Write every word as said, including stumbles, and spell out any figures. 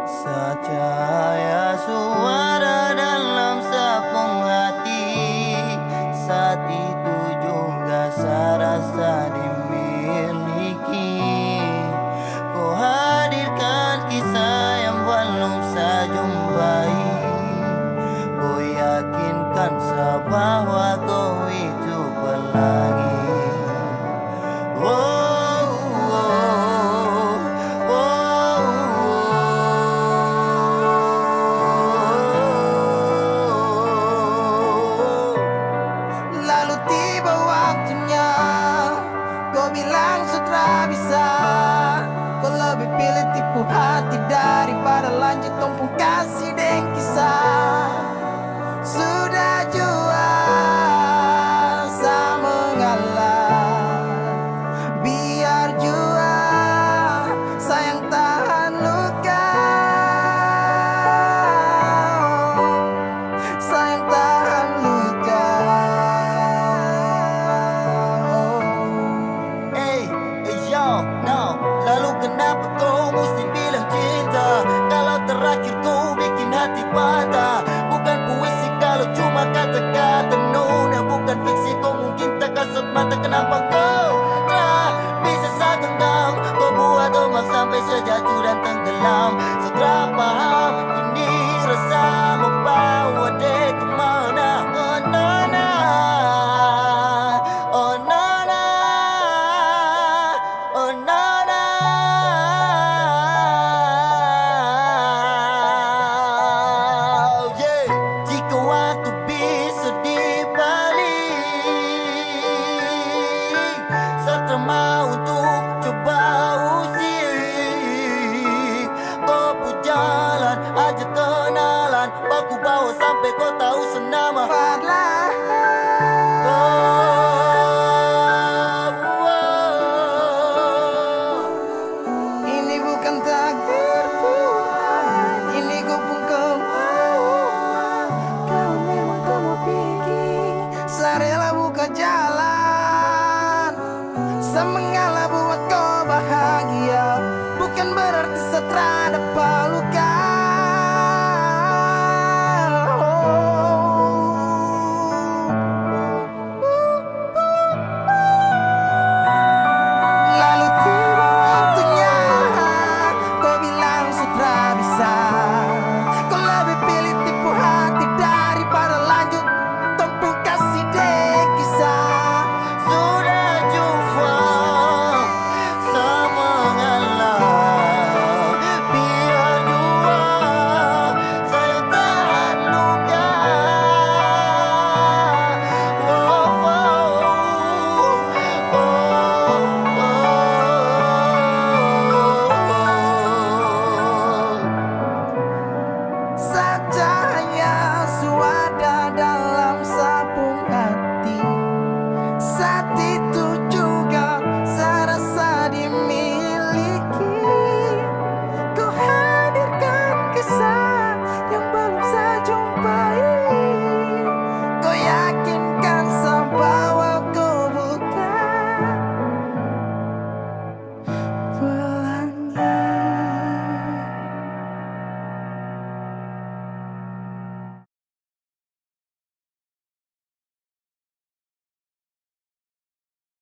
Secahaya suara dalam sapung hati, saat itu juga saya rasa dimiliki. Kau hadirkan kisah yang belum saya jumpai. Kau yakinkan saya bahwa kau itu pelangi. Oh, oh, oh, oh. Lalu tiba waktunya, kau bilang sudah bisa. Kau lebih pilih tipu hati daripada lanjut tumpung kasih dan kisah. Sudah jua saya mengalah, biar jua sayang tahan luka, sayang tahan luka. Hey, hey yo, no. Lalu kenapa kau mesti bilang cinta, kalau terakhir kau bikin hati patah? Bukan puisi kalau cuma kata-kata nona, bukan fiksi kau mungkin tak kasat mata. Kenapa kau tak bisa saya genggam? Kau buat ombak sampai sejatuh dan tenggelam. Setelah paham ini rasa membawa dek kemana? Oh nona, oh nona, oh nona. Yeah. Jika waktu bisa dibalik, serta mau untuk coba usik. Kau pun jalan aja kenalan, aku bawa sampai kau tahu senama Fadla. Oh, oh. Ini bukan takdir Tuhan, ini gue pun kemauan. Kalau memang kau mau pergi, saya rela buka jalan. Saya mengalah buat kau bahagia, bukan berarti saya terhadap